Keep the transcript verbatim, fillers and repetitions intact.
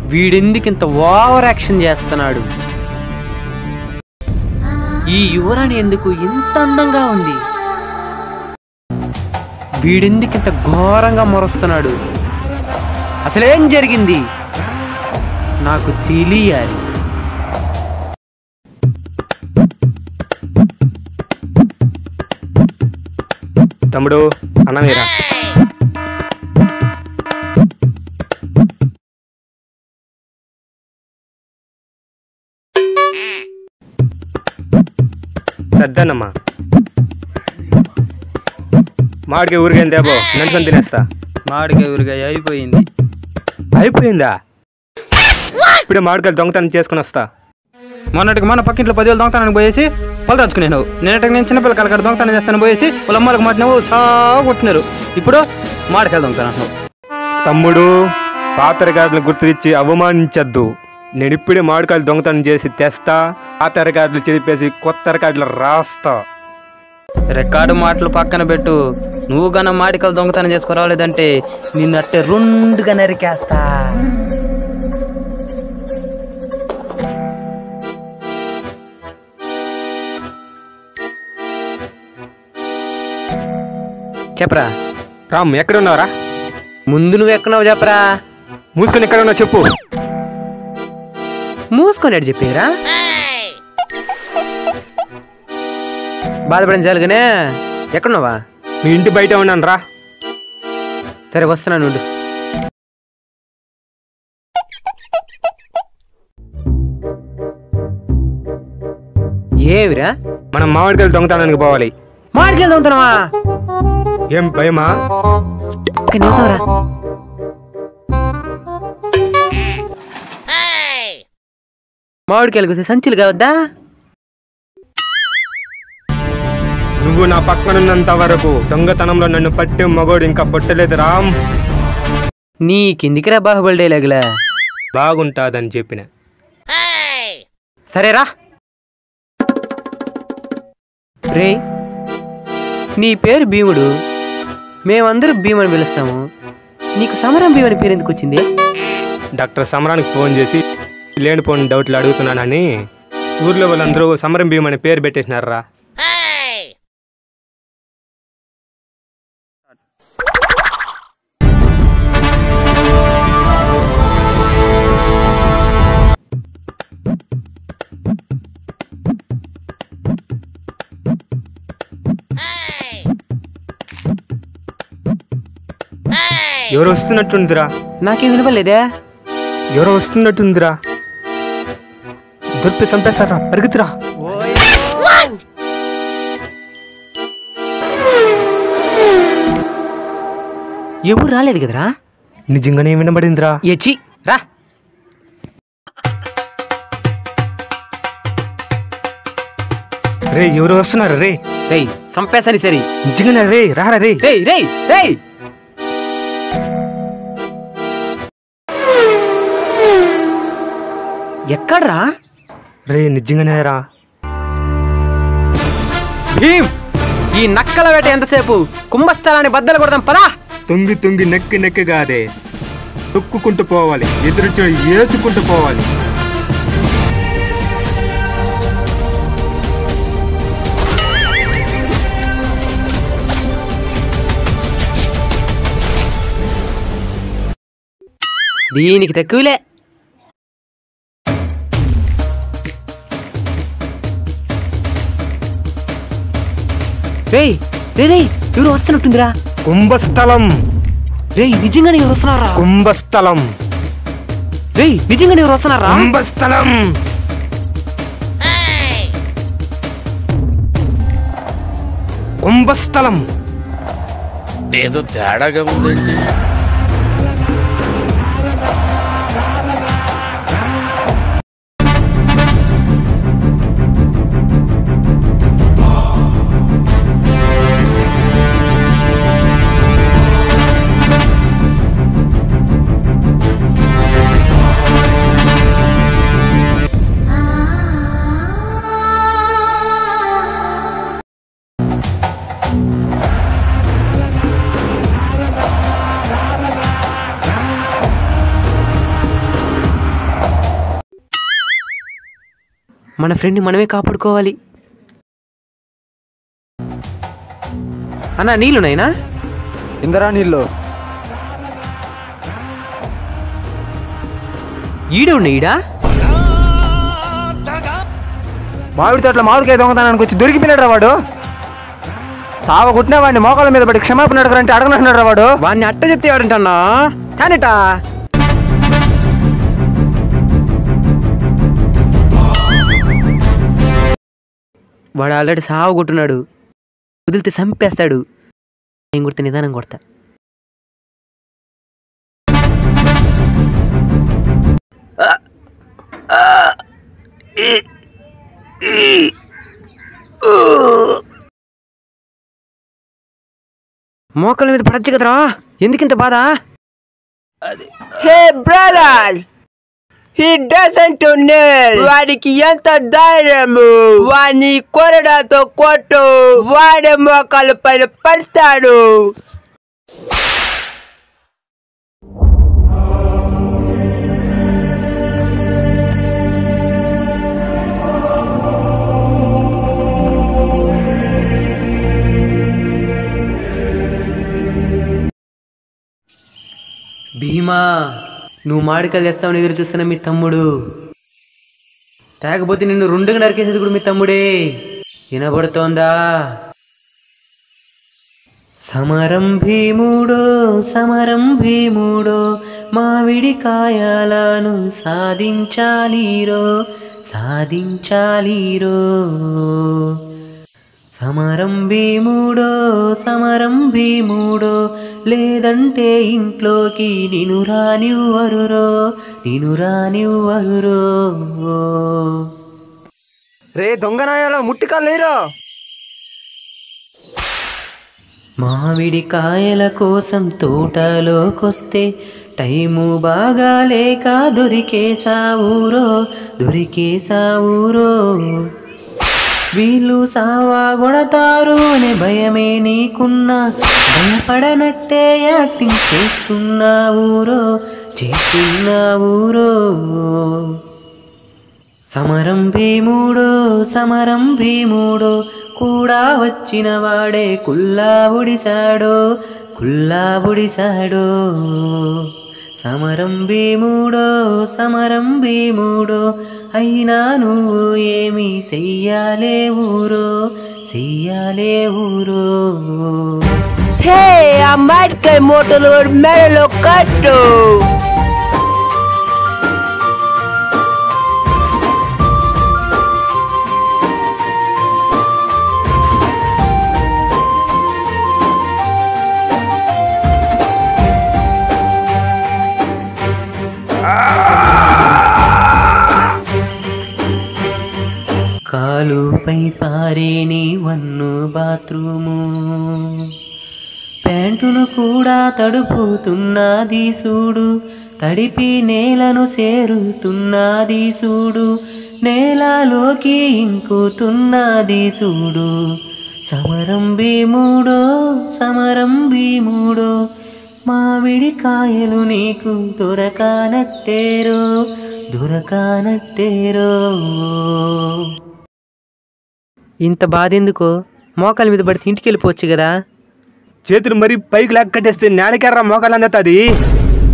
వీడెందుకింత over action చేస్తున్నాడు? ఈ యువరాణి ఎందుకు ఇంత అందంగా ఉంది? వీడెందుకింత ఘోరంగా మొరుస్తున్నాడు? అసలేం జరిగింది నాకు తెలియాలి. తమ్ముడు అన్నమీరా సద్దన్నమ్మా మామిడికాయ ఊరికాయ దేబో నంచుకొని తినేస్తా. మామిడికాయ ఊరికాయ అయిపోయింది. అయిపోయిందా? ఇప్పుడే మామిడికాయలు దొంగతనం చేసుకుని వస్తా. మొన్నటికి మన పక్కింట్లో పదివేలు దొంగతనానికి పోయేసి వాళ్ళు రాచుకునేవు. నేనటికి నేను చిన్నపిల్ల కలకడ దొంగతనం చేస్తాను పోయేసి వాళ్ళ అమ్మలకు మాటినావు సాగు కొట్టినారు. ఇప్పుడు మామిడికాయలు దొంగతనం. తమ్ముడు పాత రికార్డులు గుర్తు తెచ్చి అవమానించద్దు. నేను ఇప్పుడే మామిడికాయలు దొంగతనం చేసి తెస్తా. పాత రికార్డులు చెరిపేసి కొత్త రికార్డులు రాస్తా. రికార్డు మాటలు పక్కన పెట్టు. నువ్వు గన మామిడికాయలు దొంగతనం చేసుకురాలేదంటే నిన్నట్టే రెండుగా నరికేస్తా. చెప్పరా రామ్, ఎక్కడున్నావురా? ముందు నువ్వు ఎక్కడున్నావు చెప్పరా. మూసుకొని ఎక్కడున్నావు చెప్పు. మూసుకొని చెప్పారా? బాధపడిన చాలుగానే. ఎక్కడున్నావా? మీ ఇంటి బయట ఉన్నాను రా. సరే వస్తున్నాను నుండి. ఏమిరా? మనం మామిడికాయలు దొంగతనానికి పోవాలి. మామిడికాయలు దొంగతనమా? ఏం భయమా? ఒక్క నిమిషం రా. మామిడికాయలు కోసం సంచులు కావద్దా? నువ్వు నా పక్కనున్నంత వరకు దొంగతనంలో నన్ను పట్టే మగోడు ఇంకా పట్టలేదు రామ్. నీకెందుకురా బాహుబలి డైలాగులా? బాగుంటాదని చెప్పిన. సరేరా. రే, నీ పేరు భీముడు, మేమందరూ భీమని పిలుస్తాము. నీకు సమరం భీమని పేరు ఎందుకు వచ్చింది? డాక్టర్ సమరానికి ఫోన్ చేసి లేనిపోని డౌట్లు అడుగుతున్నానని ఊర్లో వాళ్ళందరూ సమరం భీమ్ అనే పేరు పెట్టేసినారా. ఎవరు వస్తున్నట్టుందిరా? నాకేం వినపడలేదే. ఎవరో వస్తున్నట్టుందిరా. దొరికి చంపేస్తారా, పరిగెత్తురా. ఎవరు రాలేదు కదరా? నిజంగానే వినబడిందిరా. ఎచ్చి రా. రే, ఎవరు వస్తున్నారు రే? రేయ్ చంపేసని సరి. నిజంగానే రే, రారా రే. రేయ్ రేయ్ రేయ్. ఎక్కడ్రా? రే నిజంగానే రా. భీమ్, ఈ నక్కల వేట ఎంతసేపు? కుంభస్థలాన్ని బద్దలు కొడదాం పదా. తొంగి తొంగి నెక్కి నెక్కి కాదే, తొక్కుకుంటూ పోవాలి. ఎదురుచో ఏసుకుంటూ పోవాలి. దీనికి తక్కువలే. రేయ్ రే రే ఎవరు వస్తున్నట్టుందిరా. కుంభస్థలం. రేయ్ నిజంగానే ఎవరు వస్తున్నారా? కుంభస్థలం. రేయ్ నిజంగానే ఎవరు వస్తున్నారా? కుంభస్థలం. కుంభస్థలం. ఏదో తేడాగా ఉందండి. మన ఫ్రెండ్ని మనమే కాపాడుకోవాలి. అన్నా నీళ్ళున్నాయినా? ఇందరా నీళ్ళు ఈడే ఉన్నాయి. ఈడా మామిడి తోటలో మామిడికాయ దొంగతనానికి వచ్చి దొరికిపోయినాడు రా వాడు. సావ కొట్టినా వాడిని మోకాళ్ళ మీద పడి క్షమాపణ అడగరంటే అడగనంటున్నాడు రా వాడు. వాడిని అట్ట చెప్తే ఎవరంటన్నా కానట. వాడు ఆల్రెడీ సాగు కొట్టున్నాడు, వదిలితే చంపేస్తాడు. నేను కొడితే నిదానం కొడతా. మోకాళ్ళ మీద పడచ్చు కదరా, ఎందుకింత బాధ? Hey brother, he doesn't know. వాడికి ఎంత ధైర్యము! వాడిని కొరడాతో కొట్టు, వాడి మోకాలు పైన పడతాడు. భీమా, నువ్వు మాడికాయలు తెస్తావని ఎదురు చూస్తున్న మీ తమ్ముడు. తాగపోతే నిన్ను రెండుగా నరికేసేది కూడా మీ తమ్ముడే. వినబడుతోందా? సమరం భీముడో, సమరం భీముడో, మామిడి కాయాలను సాధించాలిరో, సాధించాలిరో. సమరం భీముడో, సమరం భీముడో, లేదంటే ఇంట్లోకి నిను రానివ్వరురో, నిను రానివ్వరురో. రే దొంగనాయాలో ముట్టికాలు లేరా? మామిడి కాయల కోసం తోటలోకొస్తే టైము బాగా లేక దొరికేసావురో, దొరికేసావురో. వీళ్ళు సావా కొడతారు అనే భయమే నీకున్నా, భయపడనట్టే యాక్టింగ్ చేస్తున్నావురో, చేస్తున్నావురో. సమరం భీముడో, సమరం భీముడో, కూడా వచ్చిన వాడే కుల్లా ఉడిసాడో, కుల్లా ఉడిసాడో. సమరం భీముడో, సమరం భీముడో, అయినా నువ్వు ఏమి చెయ్యాలే ఊరో, చెయ్యాలే ఊరో. హే, ఆ మామిడికాయ మూటలు మెడలో కట్టు. కాలుపై పారేని వన్ను బాత్రూము, ప్యాంటును కూడా తడుపుతున్నది చూడు, తడిపి నేలను చేరుతున్నది చూడు, నేలలోకి ఇంకుతున్నది చూడు. సమరం భీముడో, సమరం భీముడో, మామిడి కాయలు నీకు దొరకానట్టేరో, దొరకానట్టేరో. ఇంత బాధ ఎందుకో? మోకాల మీద పడితే ఇంటికి వెళ్ళిపోవచ్చు కదా. చేతులు మరీ పైకి లేక కట్టేస్తే నేలకెర్ర మోకాలు అందతుంది.